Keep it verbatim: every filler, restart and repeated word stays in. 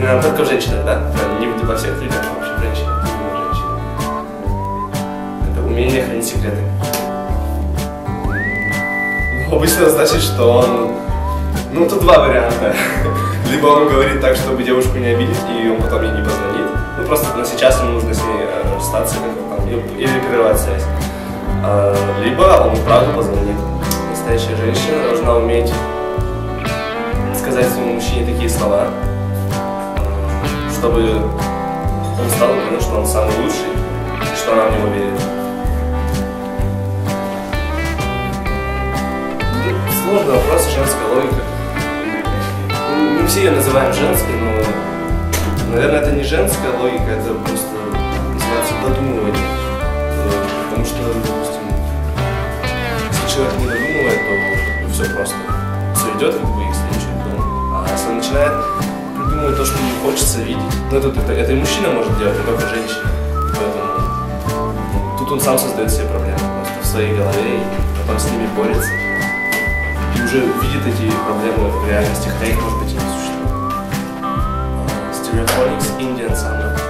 Именно только в женщинах, да? Не во всех людях, а вообще в женщинах. Это умение хранить секреты. Обычно значит, что он... Ну, тут два варианта. Либо он говорит так, чтобы девушку не обидеть, и он потом ей не позвонит. Ну, просто на сейчас ему нужно с ней расстаться, там, или прервать связь. А, либо он правда позвонит. Настоящая женщина должна уметь сказать своему мужчине такие слова, чтобы он стал уверен, что он самый лучший, и что она в него верит. Сложный вопрос, женская логика. Мы все ее называем женской, но, наверное, это не женская логика, это просто называется додумывание. Потому что, допустим, если человек не додумывает, то все просто. Все идет, как бы, если ничего не думает. А если он начинает придумывать то, что ему хочется видеть, ну это, это, это и мужчина может делать, не только женщина. Поэтому ну, тут он сам создает себе проблемы просто в своей голове и потом с ними борется. И уже видит эти проблемы в реальности, хотя их, может быть, и не существует. Stereophonics, Indian Summer.